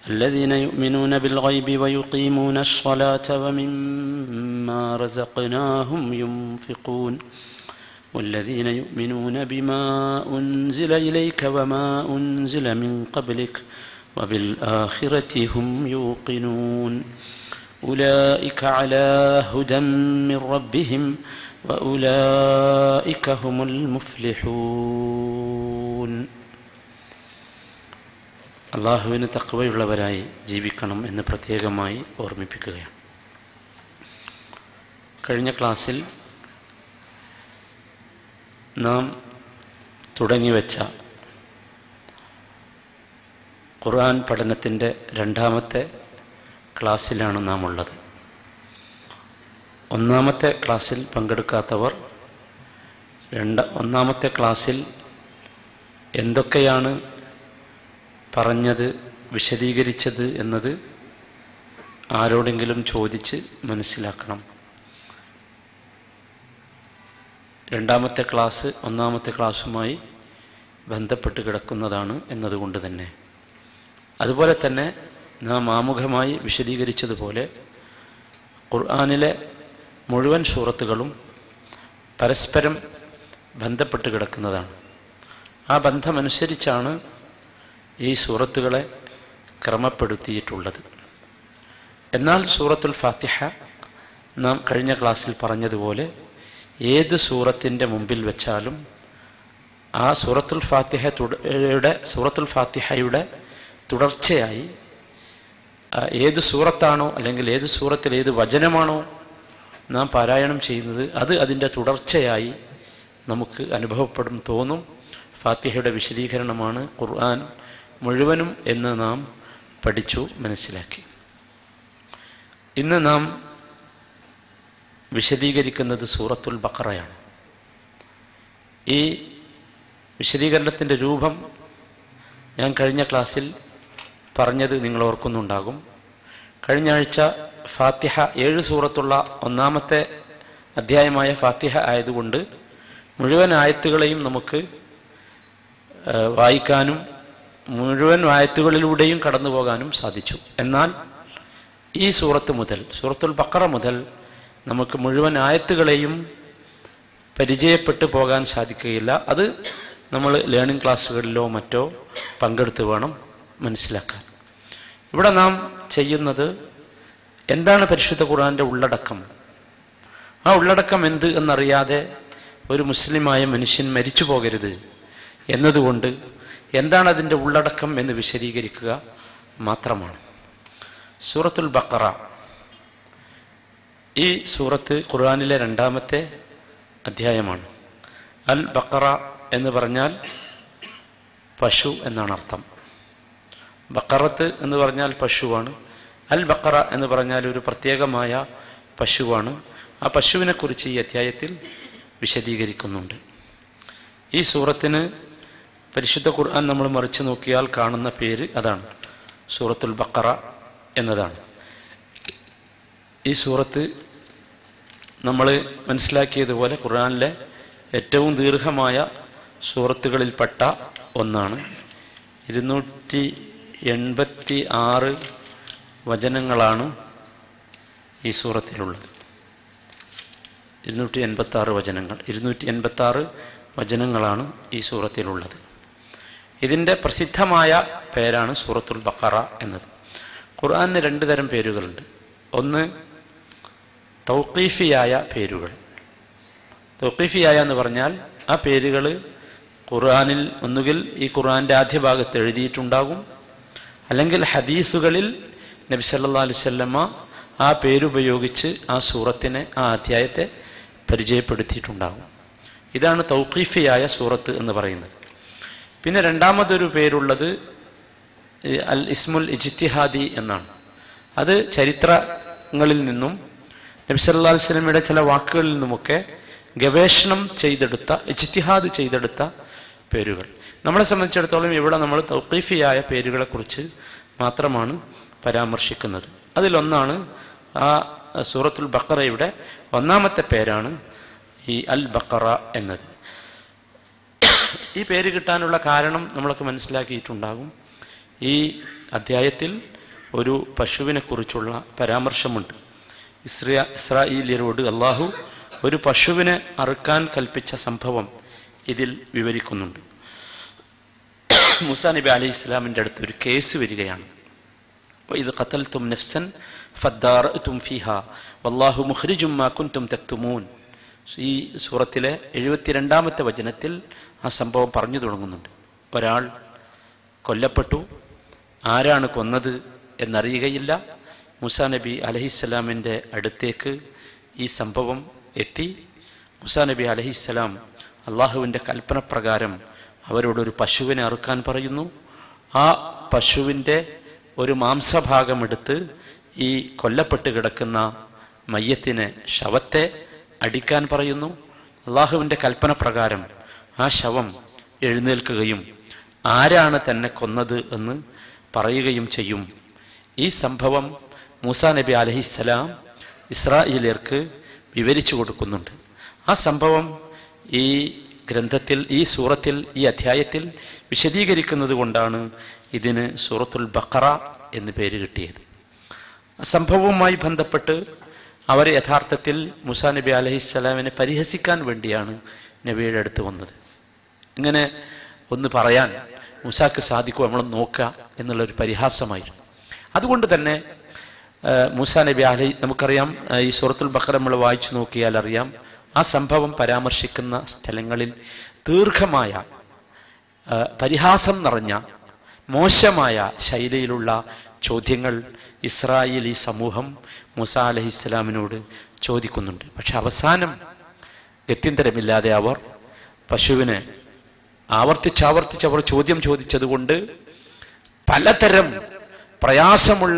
الذين يؤمنون بالغيب ويقيمون الصلاة ومما رزقناهم ينفقون والذين يؤمنون بما أنزل إليك وما أنزل من قبلك وبالآخرة هم يوقنون أولئك على هدى من ربهم وأولئك هم المفلحون. അള്ളാഹുവിന് തഖ്വയുള്ളവരായി ജീവിക്കണം എന്ന് പ്രത്യേകമായി ഓർമ്മിപ്പിക്കുകയാണ്. കഴിഞ്ഞ ക്ലാസ്സിൽ നാം തുടങ്ങിവെച്ച ഖുർആൻ പഠനത്തിൻ്റെ രണ്ടാമത്തെ ക്ലാസ്സിലാണ് നാം ഉള്ളത്. ഒന്നാമത്തെ ക്ലാസ്സിൽ പങ്കെടുക്കാത്തവർ ഒന്നാമത്തെ ക്ലാസ്സിൽ എന്തൊക്കെയാണ് പറഞ്ഞത്, വിശദീകരിച്ചത് എന്നത് ആരോടെങ്കിലും ചോദിച്ച് മനസ്സിലാക്കണം. രണ്ടാമത്തെ ക്ലാസ് ഒന്നാമത്തെ ക്ലാസ്സുമായി ബന്ധപ്പെട്ട് കിടക്കുന്നതാണ് എന്നതുകൊണ്ട് തന്നെ, അതുപോലെ തന്നെ നാം ആമുഖമായി വിശദീകരിച്ചതുപോലെ ഖുർആനിലെ മുഴുവൻ സൂറത്തുകളും പരസ്പരം ബന്ധപ്പെട്ട് കിടക്കുന്നതാണ്. ആ ബന്ധമനുസരിച്ചാണ് ഈ സൂറത്തുകളെ ക്രമപ്പെടുത്തിയിട്ടുള്ളത്. എന്നാൽ സൂറത്തുൽ ഫാത്തിഹ നാം കഴിഞ്ഞ ക്ലാസ്സിൽ പറഞ്ഞതുപോലെ ഏത് സൂറത്തിൻ്റെ മുമ്പിൽ വെച്ചാലും ആ സൂറത്തുൽ ഫാത്തിഹയുടെ തുടർച്ചയായി ഏത് സൂറത്താണോ അല്ലെങ്കിൽ ഏത് സൂറത്തിൽ ഏത് വചനമാണോ നാം പാരായണം ചെയ്യുന്നത് അത് അതിൻ്റെ തുടർച്ചയായി നമുക്ക് അനുഭവപ്പെടും, തോന്നും. ഫാത്തിഹയുടെ വിശദീകരണമാണ് ഖുർആൻ മുഴുവനും എന്ന് നാം പഠിച്ചു, മനസ്സിലാക്കി. ഇന്ന് നാം വിശദീകരിക്കുന്നത് സൂറത്തുൽ ബഖറയാണ്. ഈ വിശദീകരണത്തിൻ്റെ രൂപം ഞാൻ കഴിഞ്ഞ ക്ലാസ്സിൽ പറഞ്ഞത് നിങ്ങൾ ഓർക്കുന്നുണ്ടാകും. കഴിഞ്ഞ ആഴ്ച ഫാത്തിഹ 7 സൂറത്തുള്ള ഒന്നാമത്തെ അധ്യായമായ ഫാത്തിഹ ആയതുകൊണ്ട് മുഴുവൻ ആയത്തുകളെയും നമുക്ക് വായിക്കാനും മുഴുവൻ ആയത്തുകളിലൂടെയും കടന്നു പോകാനും സാധിച്ചു. എന്നാൽ ഈ സൂറത്ത് മുതൽ, സൂറത്തുൽ ബഖറ മുതൽ നമുക്ക് മുഴുവൻ ആയത്തുകളെയും പരിചയപ്പെട്ടു പോകാൻ സാധിക്കുകയില്ല. അത് നമ്മൾ ലേണിംഗ് ക്ലാസ്സുകളിലോ മറ്റോ പങ്കെടുത്ത് വേണം മനസ്സിലാക്കാൻ. ഇവിടെ നാം ചെയ്യുന്നത് എന്താണ് പരിശുദ്ധ ഖുർആന്റെ ഉള്ളടക്കം, ആ ഉള്ളടക്കം എന്ത് എന്നറിയാതെ ഒരു മുസ്ലിമായ മനുഷ്യൻ മരിച്ചു പോകരുത് എന്നതുകൊണ്ട് എന്താണ് അതിൻ്റെ ഉള്ളടക്കം എന്ന് വിശദീകരിക്കുക മാത്രമാണ്. സൂറത്തുൽ ബഖറ, ഈ സൂറത്ത് ഖുർആനിലെ രണ്ടാമത്തെ അധ്യായമാണ്. അൽ ബഖറ എന്ന് പറഞ്ഞാൽ പശു എന്നാണ് അർത്ഥം. ബഖറത്ത് എന്ന് പറഞ്ഞാൽ പശുവാണ്. അൽ ബഖറ എന്ന് പറഞ്ഞാൽ ഒരു പ്രത്യേകമായ പശുവാണ്. ആ പശുവിനെക്കുറിച്ച് ഈ അധ്യായത്തിൽ വിശദീകരിക്കുന്നുണ്ട്. ഈ സൂറത്തിന് പരിശുദ്ധ ഖുർആൻ നമ്മൾ മറിച്ച് നോക്കിയാൽ കാണുന്ന പേര് അതാണ്, സൂറത്തുൽ ബഖറ എന്നതാണ്. ഈ സൂറത്ത് നമ്മൾ മനസ്സിലാക്കിയതുപോലെ ഖുർആനിലെ ഏറ്റവും ദീർഘമായ സൂറത്തുകളിൽപ്പെട്ട ഒന്നാണ്. 286 വചനങ്ങളാണ് ഈ സൂറത്തിലുള്ളത്. 286 വചനങ്ങളാണ് ഈ സൂറത്തിലുള്ളത്. ഇതിൻ്റെ പ്രസിദ്ധമായ പേരാണ് സൂറത്തുൽ ബഖറ എന്നത്. ഖുർആനിന് 2 തരം പേരുകളുണ്ട്. ഒന്ന് തൗഖീഫിയായ പേരുകൾ. തൗഖീഫിയായ എന്ന് പറഞ്ഞാൽ ആ പേരുകൾ ഖുർആനിൽ ഒന്നുകിൽ ഈ ഖുർആന്റെ ആദ്യ ഭാഗത്ത് എഴുതിയിട്ടുണ്ടാകും, അല്ലെങ്കിൽ ഹദീസുകളിൽ നബി സല്ലല്ലാഹു അലൈഹി വസല്ലമ ആ പേരുപയോഗിച്ച് ആ സൂറത്തിനെ, ആ അധ്യായത്തെ പരിചയപ്പെടുത്തിയിട്ടുണ്ടാകും. ഇതാണ് തൗഖീഫിയായ സൂറത്ത് എന്ന് പറയുന്നത്. പിന്നെ രണ്ടാമതൊരു പേരുള്ളത് അൽ ഇസ്മുൽ ഇജ്തിഹാദി എന്നാണ്. അത് ചരിത്രങ്ങളിൽ നിന്നും നബി സല്ലല്ലാഹു അലൈഹി വസല്ലമയുടെ ചില വാക്കുകളിൽ നിന്നുമൊക്കെ ഗവേഷണം ചെയ്തെടുത്ത, ഇജ്തിഹാദ് ചെയ്തെടുത്ത പേരുകൾ. നമ്മളെ സംബന്ധിച്ചിടത്തോളം ഇവിടെ നമ്മൾ തൗഖീഫിയായ പേരുകളെക്കുറിച്ച് മാത്രമാണ് പരാമർശിക്കുന്നത്. അതിലൊന്നാണ് ആ സൂറത്തുൽ ബഖറയുടെ ഒന്നാമത്തെ പേരാണ് ഈ അൽ ബഖറ എന്നത്. ഈ പേര് കിട്ടാനുള്ള കാരണം നമ്മളൊക്കെ മനസ്സിലാക്കിയിട്ടുണ്ടാകും. ഈ അധ്യായത്തിൽ ഒരു പശുവിനെ കുറിച്ചുള്ള പരാമർശമുണ്ട്. ഇസ്രായേല്യരോട് അള്ളാഹു ഒരു പശുവിനെ അറുക്കാൻ കൽപ്പിച്ച സംഭവം ഇതിൽ വിവരിക്കുന്നുണ്ട്. മൂസാ നബി അലൈഹി ഇസ്ലാമിൻ്റെ അടുത്ത് ഒരു കേസ് വരികയാണ്. ഇത് ഖതൽതും നഫ്സൻ ഫദ്ദാറഅ്തും ഫീഹാ വല്ലാഹു മുഖ്രിജും മാ കുൻതും തക്തുമൂൻ. ഈ സൂറത്തിലെ 72-ാമത്തെ വചനത്തിൽ ആ സംഭവം പറഞ്ഞു തുടങ്ങുന്നുണ്ട്. ഒരാൾ കൊല്ലപ്പെട്ടു, ആരാണ് കൊന്നത് എന്നറിയുകയില്ല. മൂസാ നബി അലൈഹിസ്സലാമിൻ്റെ അടുത്തേക്ക് ഈ സംഭവം എത്തി. മൂസാ നബി അലൈഹിസ്സലാം അള്ളാഹുവിൻ്റെ കൽപ്പന പ്രകാരം അവരോടൊരു പശുവിനെ അറുക്കാൻ പറയുന്നു. ആ പശുവിൻ്റെ ഒരു മാംസഭാഗം എടുത്ത് ഈ കൊല്ലപ്പെട്ട് കിടക്കുന്ന മയ്യത്തിനെ, ശവത്തെ അടിക്കാൻ പറയുന്നു. അള്ളാഹുവിൻ്റെ കൽപ്പന പ്രകാരം ആ ശവം എഴുന്നേൽക്കുകയും ആരാണ് തന്നെ കൊന്നത് എന്ന് പറയുകയും ചെയ്യും. ഈ സംഭവം മൂസാ നബി അലൈഹിസ്സലാം ഇസ്രായേല്യർക്ക് വിവരിച്ചു കൊടുക്കുന്നുണ്ട്. ആ സംഭവം ഈ ഗ്രന്ഥത്തിൽ, ഈ സൂറത്തിൽ, ഈ അധ്യായത്തിൽ വിശദീകരിക്കുന്നത് കൊണ്ടാണ് ഇതിന് സൂറത്തുൽ ബഖറ എന്ന് പേര് കിട്ടിയത്. ആ സംഭവവുമായി ബന്ധപ്പെട്ട് അവർ യഥാർത്ഥത്തിൽ മൂസാ നബി അലൈഹിസ്സലാമിനെ പരിഹസിക്കാൻ വേണ്ടിയാണ് നബിയുടെ അടുത്ത് വന്നത്. ഇങ്ങനെ ഒന്ന് പറയാൻ മൂസാക്ക് സാധിക്കും, നമ്മൾ നോക്കുക എന്നുള്ളൊരു പരിഹാസമായിരുന്നു. അതുകൊണ്ട് തന്നെ മൂസാ നബി നമുക്കറിയാം, ഈ സൂറത്തുൽ ബഖറ നമ്മൾ വായിച്ചു നോക്കിയാൽ അറിയാം, ആ സംഭവം പരാമർശിക്കുന്ന സ്ഥലങ്ങളിൽ ദീർഘമായ പരിഹാസം നിറഞ്ഞ മോശമായ ശൈലിയിലുള്ള ചോദ്യങ്ങൾ ഇസ്രായേലി സമൂഹം മൂസാ അലൈഹിസ്സലാമിനോട് ചോദിക്കുന്നുണ്ട്. പക്ഷെ അവസാനം ഗത്യന്തരമില്ലാതെ അവർ പശുവിനെ ആവർത്തിച്ചാവർത്തിച്ച് അവർ ചോദ്യം ചോദിച്ചതുകൊണ്ട് പലതരം പ്രയാസമുള്ള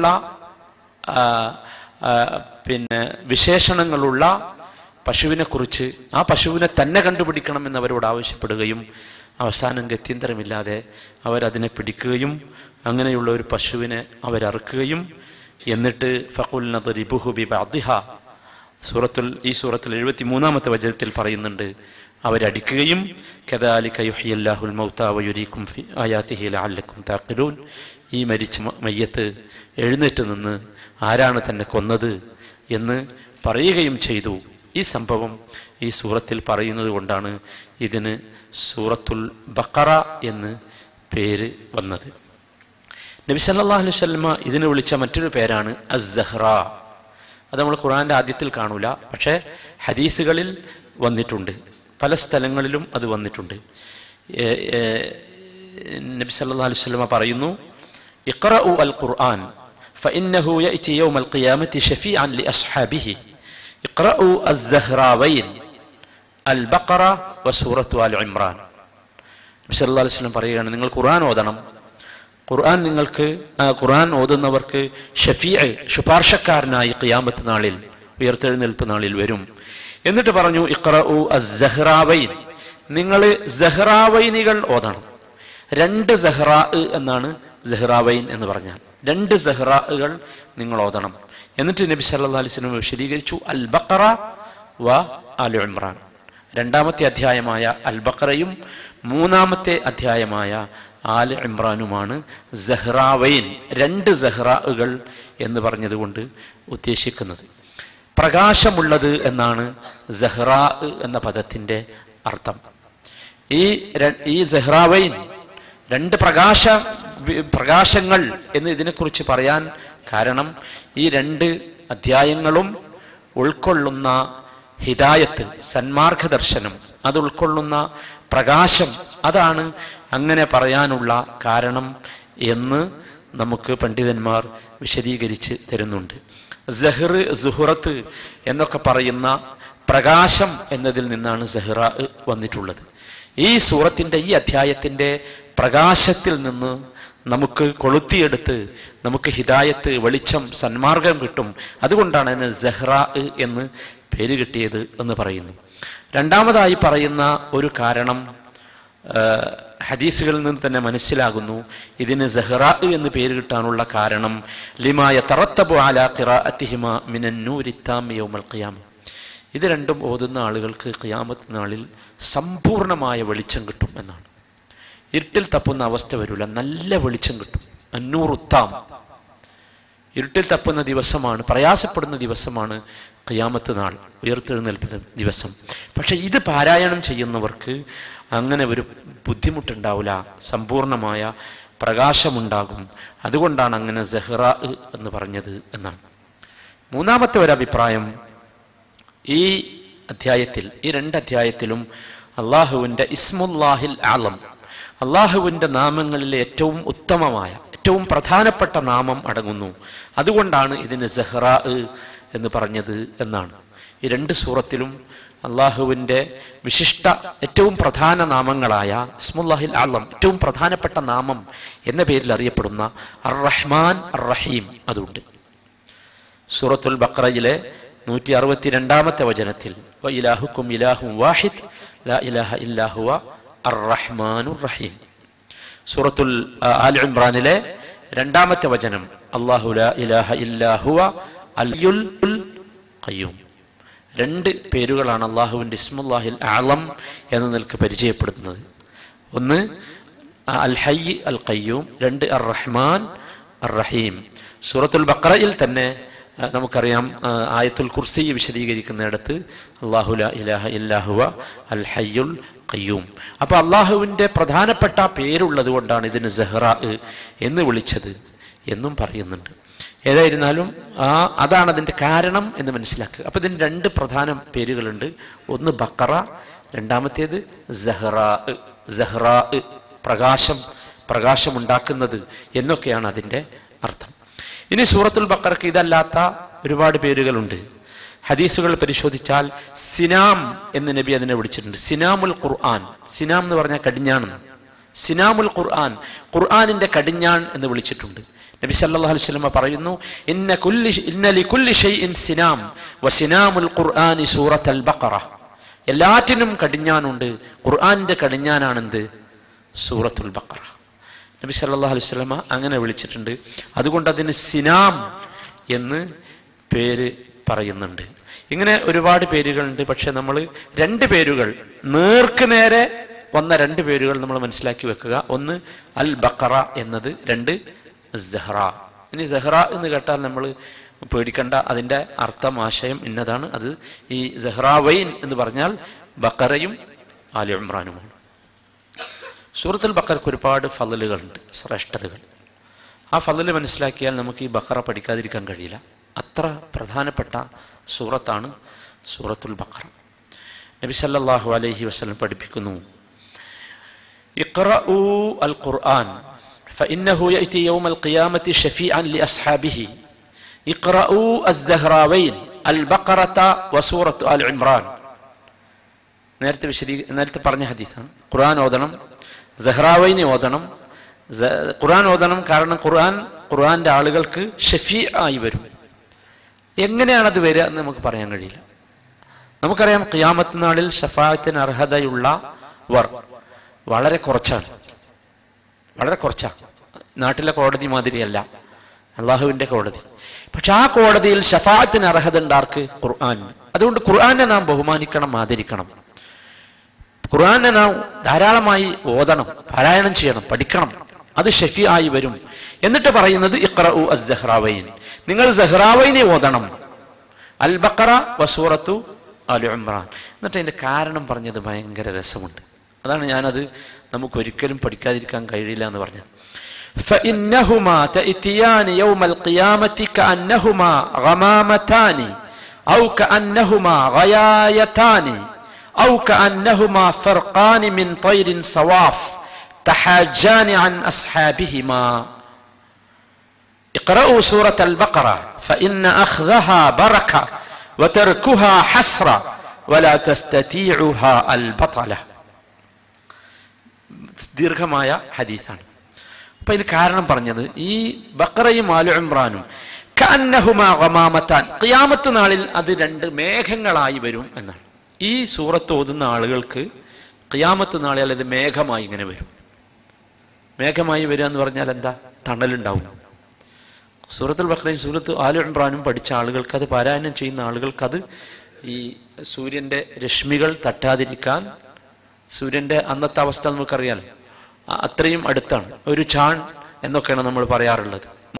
വിശേഷണങ്ങളുള്ള പശുവിനെ കുറിച്ച്, ആ പശുവിനെ തന്നെ കണ്ടുപിടിക്കണമെന്ന് അവരോട് ആവശ്യപ്പെടുകയും അവസാനം ഗത്യന്തരമില്ലാതെ അവരതിനെ പിടിക്കുകയും അങ്ങനെയുള്ള ഒരു പശുവിനെ അവരറുക്കുകയും എന്നിട്ട് ഫഖുൽന ദരിബുഹു ബിബഅദിഹാ, ഈ സൂറത്തിൽ 73-ാമത്തെ വചനത്തിൽ പറയുന്നുണ്ട്, അവരടിക്കുകയും കദാലിക യുഹ്യില്ലാഹുൽ മൗതാ വയുരീകും ഫി ആയാതിഹി ലഅല്ലകും തഅഖിലൂൻ, ഈ മരിച്ച മയ്യത്ത് എഴുന്നേറ്റ് നിന്ന് ആരാണ് തന്നെ കൊന്നത് എന്ന് പറയുകയും ചെയ്തു. ഈ സംഭവം ഈ സൂറത്തിൽ പറയുന്നത് കൊണ്ടാണ് ഇതിന് സൂറത്തുൽ ബഖറ എന്ന് പേര് വന്നത്. നബി സല്ലല്ലാഹു അലൈഹി വസല്ലമ ഇതിനെ വിളിച്ച മറ്റൊരു പേരാണ് അസ്സഹ്റ. അത് നമ്മൾ ഖുർആന്റെ ആദ്യത്തിൽ കാണൂല, പക്ഷേ ഹദീസുകളിൽ വന്നിട്ടുണ്ട്, പല സ്ഥലങ്ങളിലും അത് വന്നിട്ടുണ്ട്. നബി സല്ലല്ലാഹു അലൈഹി വസല്ലമ പറയുന്നു, ഇഖ്റഉ അൽ ഖുർആൻ ഫഇന്നഹു യഅതി യൗമൽ ഖിയാമത്തി ശഫീഅൻ ലിഅസ്ഹാബിഹി ഇഖ്റഉ അസ്സഹ്റാവൈൻ അൽ ബഖറ വസൂറത്തു ആൽ ഇംറാൻ. നബി സല്ലല്ലാഹു അലൈഹി വസല്ലം പറയുകയാണ്, നിങ്ങൾ ഖുർആൻ ഓതണം. ഖുർആൻ ഓതുന്നവർക്ക് ഷഫീഅ്, ശുപാർശക്കാരനായി ഖിയാമത്ത് നാളിൽ, ഉയർത്തെഴുന്നേൽപ്പ് നാളിൽ വരും. എന്നിട്ട് പറഞ്ഞു, ഇഖ്റഉ അസ്സഹ്റാവൈൻ, നിങ്ങൾ സഹ്റാവൈനികൾ ഓതണം. 2 സഹ്റാ എന്നാണ് സഹ്റാവൈൻ എന്ന് പറഞ്ഞാൽ, 2 സഹ്റാകൾ നിങ്ങൾ ഓതണം. എന്നിട്ട് നബി സല്ലല്ലാഹു അലൈഹി വസല്ലം വിശദീകരിച്ചു, അൽ ബഖറ വ ആൽ ഇംറാൻ, 2-ാമത്തെ അധ്യായമായ അൽ ബഖറയും 3-ാമത്തെ അധ്യായമായ ആൽ ഇംറാനുമാണ് സഹ്റാവൈൻ, 2 സഹ്റാകൾ എന്ന് പറഞ്ഞതുകൊണ്ട് ഉദ്ദേശിക്കുന്നത്. പ്രകാശമുള്ളത് എന്നാണ് സഹ്റാ എന്ന പദത്തിന്റെ അർത്ഥം. ഈ സഹ്റാവൈൻ 2 പ്രകാശങ്ങൾ എന്ന് ഇതിനെക്കുറിച്ച് പറയാൻ കാരണം, ഈ 2 അധ്യായങ്ങളും ഉൾക്കൊള്ളുന്ന ഹിദായത്ത്, സന്മാർഗദർശനം, അത് ഉൾക്കൊള്ളുന്ന പ്രകാശം, അതാണ് അങ്ങനെ പറയാനുള്ള കാരണം എന്ന് നമുക്ക് പണ്ഡിതന്മാർ വിശദീകരിച്ച് തരുന്നുണ്ട്. സഹ്റ്, സുഹറത്ത് എന്നൊക്കെ പറയുന്ന പ്രകാശം എന്നതിൽ നിന്നാണ് സഹ്റാ വന്നിട്ടുള്ളത്. ഈ സൂറത്തിന്റെ, ഈ അധ്യായത്തിന്റെ പ്രകാശത്തിൽ നിന്ന് നമുക്ക് കൊളുത്തിയെടുത്ത് നമുക്ക് ഹിദായത്ത്, വെളിച്ചം, സന്മാർഗം കിട്ടും. അതുകൊണ്ടാണ് അതിന് സഹ്റാ എന്ന് പേര് കിട്ടിയത് എന്ന് പറയുന്നു. 2-മതായി പറയുന്ന ഒരു കാരണം ഹദീസുകളിൽ നിന്ന് തന്നെ മനസ്സിലാകുന്നു. ഇതിന് സഹ്റാ എന്ന് പേര് കിട്ടാനുള്ള കാരണം, ലിമാ യതറത്തബു അലാ ഖിറാഅതിഹിമാ മിനൻ നൂരി താമി യൗമൽ ഖിയാമ, ഇത് 2ഉം ഓതുന്ന ആളുകൾക്ക് ഖിയാമത്ത് നാളിൽ സമ്പൂർണമായ വെളിച്ചം കിട്ടും എന്നാണ്. ഇരുട്ടിൽ തപ്പുന്ന അവസ്ഥ വരില്ല, നല്ല വെളിച്ചം കിട്ടും. അന്നൂറുത്താം, ഇരുട്ടിൽ തപ്പുന്ന ദിവസമാണ്, പ്രയാസപ്പെടുന്ന ദിവസമാണ് ഖിയാമത്ത് നാൾ, ഉയർത്തെഴുന്നേൽക്കുന്ന ദിവസം. പക്ഷെ ഇത് പാരായണം ചെയ്യുന്നവർക്ക് അങ്ങനെ ഒരു ബുദ്ധിമുട്ടുണ്ടാവില്ല, സമ്പൂർണമായ പ്രകാശമുണ്ടാകും. അതുകൊണ്ടാണ് അങ്ങനെ സഹ്റാ എന്ന് പറഞ്ഞത് എന്നാണ്. മൂന്നാമത്തെ ഒരു അഭിപ്രായം, ഈ അധ്യായത്തിൽ, ഈ രണ്ട് അധ്യായത്തിലും അള്ളാഹുവിൻ്റെ ഇസ്മുല്ലാഹിൽ ആലം, അള്ളാഹുവിൻ്റെ നാമങ്ങളിലെ ഏറ്റവും ഉത്തമമായ, ഏറ്റവും പ്രധാനപ്പെട്ട നാമം അടങ്ങുന്നു. അതുകൊണ്ടാണ് ഇതിന് സഹ്റാ എന്ന് പറഞ്ഞത് എന്നാണ്. ഈ രണ്ട് സൂറത്തിലും അള്ളാഹുവിൻ്റെ വിശിഷ്ട ഏറ്റവും പ്രധാന നാമങ്ങളായ ഇസ്മുല്ലാഹിൽ ആലം, ഏറ്റവും പ്രധാനപ്പെട്ട നാമം എന്ന പേരിൽ അറിയപ്പെടുന്ന അർ റഹ്മാൻ അർ റഹീം അതുണ്ട്. സൂറത്തുൽ ബഖറയിലെ 162-ാമത്തെ വചനത്തിൽ വ ഇലാഹുക്കും ഇലാഹും വാഹിദ് ലാ ഇലാഹ ഇല്ലാ ഹുവ അർ റഹ്മാനുർ റഹീം. സൂറത്തുൽ ആൽ ഇംറാനിലെ 2-ാമത്തെ വചനം അല്ലാഹു ലാ ഇലാഹ ഇല്ലാ ഹുവ അൽ ഹയ്യുൽ ഖയ്യൂം. രണ്ട് പേരുകളാണ് അള്ളാഹുവിൻ്റെ ഇസ്മുല്ലാഹിൽ ആലം എന്ന നിലക്ക് പരിചയപ്പെടുത്തുന്നത്. ഒന്ന് അൽ ഹയ്യ് അൽ ഖയ്യൂം, രണ്ട് അർ റഹ്മാൻ അർ റഹീം. സൂറത്തുൽ ബഖറയിൽ തന്നെ നമുക്കറിയാം, ആയത്തുൽ കുർസി വിശദീകരിക്കുന്നിടത്ത് അല്ലാഹു ലാ ഇലാഹ ഇല്ലാ ഹുവ അൽ ഹയ്യുൽ ഖയ്യൂം. അപ്പോൾ അള്ളാഹുവിൻ്റെ പ്രധാനപ്പെട്ട പേരുള്ളത് കൊണ്ടാണ് ഇതിന് സഹ്റാ എന്ന് വിളിച്ചത് എന്നും പറയുന്നുണ്ട്. ഏതായിരുന്നാലും അതാണ് അതിൻ്റെ കാരണം എന്ന് മനസ്സിലാക്കുക. അപ്പോൾ ഇതിന് രണ്ട് പ്രധാന പേരുകളുണ്ട്. ഒന്ന് ബഖറ, രണ്ടാമത്തേത് സഹ്റാ. സഹ്റാ പ്രകാശമുണ്ടാക്കുന്നത് എന്നൊക്കെയാണ് അതിൻ്റെ അർത്ഥം. ഇനി സൂറത്തുൽ ബഖറയ്ക്ക് ഇതല്ലാത്ത ഒരുപാട് പേരുകളുണ്ട്. ഹദീസുകൾ പരിശോധിച്ചാൽ സിനാം എന്ന് നബി അതിനെ വിളിച്ചിട്ടുണ്ട്. സിനാമുൽ ഖുർആൻ, സിനാം എന്ന് പറഞ്ഞാൽ കടിഞ്ഞാണെന്ന്. സിനാമുൽ ഖുർആൻ, ഖുർആനിന്റെ കടിഞ്ഞാൺ എന്ന് വിളിച്ചിട്ടുണ്ട്. നബി സല്ലല്ലാഹു അലൈഹി വസല്ലം പറയുന്നു, ഇന്ന ലികുല്ലി ഷൈഇൻ സിനാം വസിനാമുൽ ഖുർആനി സൂറത്തുൽ ബഖറ. എല്ലാറ്റിനും കടിഞ്ഞാനുണ്ട്, ഖുർആനിന്റെ കടിഞ്ഞാനാണെന്ത്? സൂറത്തുൽ ബഖറ. നബി സല്ലല്ലാഹു അലൈഹി വസല്ലം അങ്ങനെ വിളിച്ചിട്ടുണ്ട്. അതുകൊണ്ട് അതിന് സിനാം എന്ന് പേര് പറയുന്നുണ്ട്. ഇങ്ങനെ ഒരുപാട് പേരുകളുണ്ട്. പക്ഷെ നമ്മൾ രണ്ട് പേരുകൾ, നേർക്ക് നേരെ വന്ന രണ്ട് പേരുകൾ നമ്മൾ മനസ്സിലാക്കി വെക്കുക. ഒന്ന് അൽ ബഖറ എന്നത്, രണ്ട് സഹ്റാ. ഇനി സഹ്റാ എന്ന് കേട്ടാൽ നമ്മൾ പേടിക്കണ്ട, അതിൻ്റെ അർത്ഥം, ആശയം ഇന്നതാണ്. അത് ഈ സഹ്റാവൈൻ എന്ന് പറഞ്ഞാൽ ബഖറയും ആലി ഇംറാനുമാണ്. സൂറത്തുൽ ബഖറയ്ക്ക് ഒരുപാട് ഫളലുകളുണ്ട്, ശ്രേഷ്ഠതകൾ. ആ ഫളല് മനസ്സിലാക്കിയാൽ നമുക്ക് ഈ ബഖറ പഠിക്കാതിരിക്കാൻ കഴിയില്ല. അത്ര പ്രധാനപ്പെട്ട സൂറത്താണ് സൂറത്തുൽ ബഖറ. നബി സല്ലല്ലാഹു അലൈഹി വസല്ലം പഠിപ്പിക്കുന്നു, ഇഖ്റഊ അൽ ഖുർആൻ ഫഇന്നഹു യഅതി യൗമൽ ഖിയാമത്തി ഷഫീഅൻ ലിഅസ്ഹാബിഹി ഇഖ്റഊ അസ്സഹ്റാവൈൻ അൽ ബഖറത വസൂറത്തു ആൽ ഇംറാൻ. നേരത്തെ പറഞ്ഞ ഹദീസാണ്. ഖുർആൻ ഓതണം, സഹ്റാവൈനെ ഓതണം. ഖുർആൻ ഓതണം, കാരണം ഖുർആന്റെ ആളുകൾക്ക് ഷഫീ ആയി വരും. എങ്ങനെയാണത് വരിക എന്ന് നമുക്ക് പറയാൻ കഴിയില്ല. നമുക്കറിയാം, ഖിയാമത്ത് നാളിൽ ഷഫാഅത്തിന് അർഹതയുള്ളവർ വളരെ കുറച്ചാണ്, വളരെ കുറച്ചാണ്. നാട്ടിലെ കോടതി മാതിരിയല്ല അള്ളാഹുവിൻ്റെ കോടതി. പക്ഷെ ആ കോടതിയിൽ ഷഫാഅത്തിന് അർഹത ഉണ്ടാർക്ക്? ഖുർആൻ. അതുകൊണ്ട് ഖുർആനെ നാം ബഹുമാനിക്കണം, ആദരിക്കണം. ഖുർആനെ നാം ധാരാളമായി ഓതണം, പാരായണം ചെയ്യണം, പഠിക്കണം. അത് ഷഫീ ആയി വരും. എന്നിട്ട് പറയുന്നത് ഇഖ്റഊ അസ്സഹ്റാവൈൻ, നിങ്ങൾ സഹ്റാവൈനെ ഓതണം, അൽ ബഖറ വസൂറത്തു ആലി ഇംറാൻ. എന്നിട്ട് അതിൻ്റെ കാരണം പറഞ്ഞത് ഭയങ്കര രസമുണ്ട്. അതാണ് ഞാനത് നമുക്ക് ഒരിക്കലും പഠിക്കാതിരിക്കാൻ കഴിയില്ല എന്ന് പറഞ്ഞത്. فإنهما تأتيان يوم القيامة كأنهما غمامتان أو كأنهما غيايتان أو كأنهما فرقان من طير صواف تحاجان عن أصحابهما. اقرأوا سورة البقرة فإن أخذها بركة وتركها حسرة ولا تستطيعها البطلة. ദീർഘമായ ഹദീസാണ്. അപ്പൊ ഇതിന് കാരണം പറഞ്ഞത്, ഈ ബഖറയും ആലി ഇംറാനും കഅന്നഹുമാ ഗമാമത്താൻ, ഖിയാമത്ത് നാളിൽ അത് രണ്ട് മേഘങ്ങളായി വരും എന്നാണ്. ഈ സൂറത്ത് ഓതുന്ന ആളുകൾക്ക് ഖിയാമത്ത് നാളിൽ അത് മേഘമായി ഇങ്ങനെ വരും. മേഘമായി വരിക എന്ന് പറഞ്ഞാൽ എന്താ? തണലുണ്ടാവും. സൂറത്തുൽ ബഖറയും സൂറത്ത് ആലി ഇംറാനും പഠിച്ച ആളുകൾക്ക്, അത് പാരായണം ചെയ്യുന്ന ആളുകൾക്കത് ഈ സൂര്യന്റെ രശ്മികൾ തട്ടാതിരിക്കാൻ, സൂര്യന്റെ അന്നത്തെ അവസ്ഥ നമുക്കറിയാലോ, അത്രയും അടുത്താണ്. ഒരു ചാൺ എന്നൊക്കെയാണ് നമ്മൾ പറയാറുള്ളത്.